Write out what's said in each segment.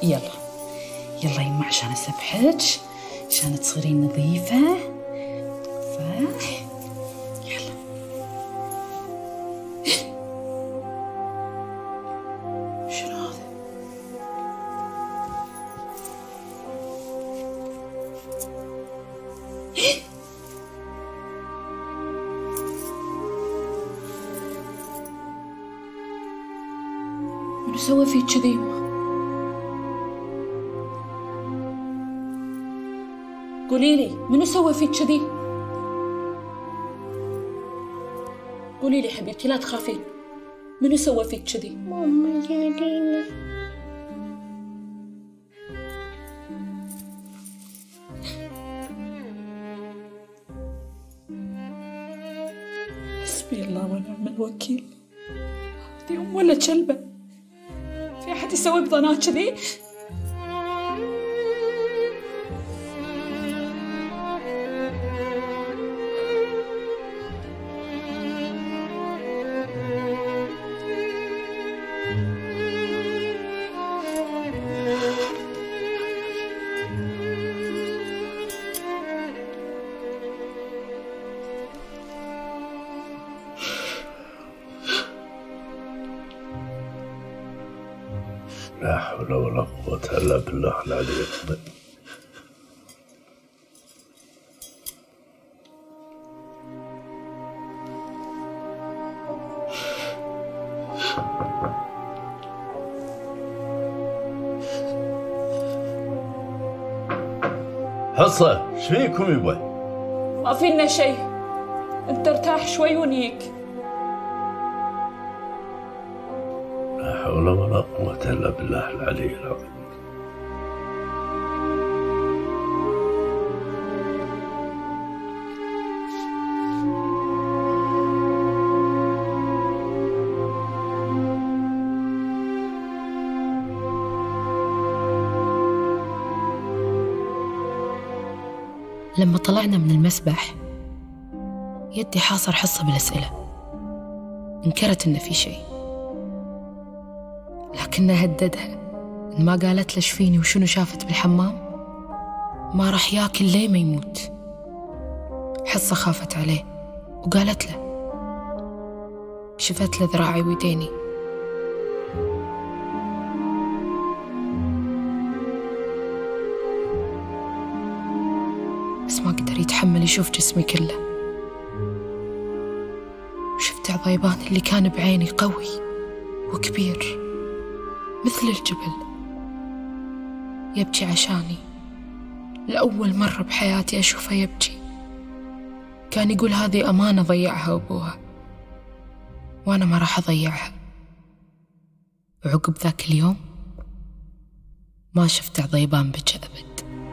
يلا يلا يما عشان اسبحك، عشان تصيرين نظيفة. صح، يلا. شنو هذا؟ منو سوى فيك كذي يما؟ قولي لي منو سوى فيك كذي؟ قولي لي حبيبتي لا تخافين، منو سوى فيك كذي؟ ماما جارينا. حسبي الله ونعم الوكيل. هذه ام ولا كلبه؟ في احد يسوي بضنات كذي؟ لا حول ولا قوة إلا بالله العلي العظيم. حصة ايش فيكم يبا؟ ما فينا شيء، انت ارتاح شوي ونيك. لا حول ولا قوة إلا بالله العلي العظيم. لما طلعنا من المسبح يدي حاصر حصة بالأسئلة. انكرت إن في شيء، لكنها هددها إن ما قالت لش فيني وشنو شافت بالحمام ما راح ياكل ليه ما يموت. حصة خافت عليه وقالت له، شفت له ذراعي ويديني. بس ما قدر يتحمل يشوف جسمي كله، وشفت عضيبان اللي كان بعيني قوي وكبير مثل الجبل يبكي عشاني. لأول مرة بحياتي أشوفه يبكي. كان يقول هذه أمانة ضيعها أبوها وأنا ما راح أضيعها. وعقب ذاك اليوم ما شفت عضيبان بكى أبد.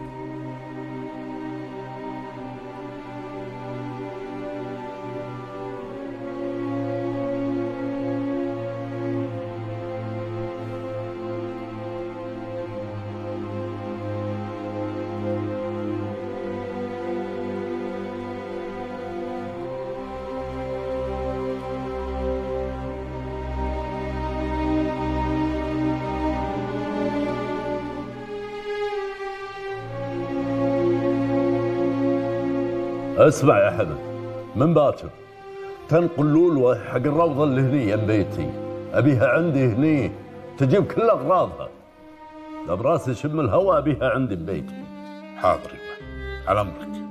اسمع يا حمد، من باكر تنقل لولوة حق الروضة اللي هني يم بيتي، ابيها عندي هني تجيب كل اغراضها. لا براسي شم الهواء ابيها عندي ببيتي. حاضر يبا، على امرك.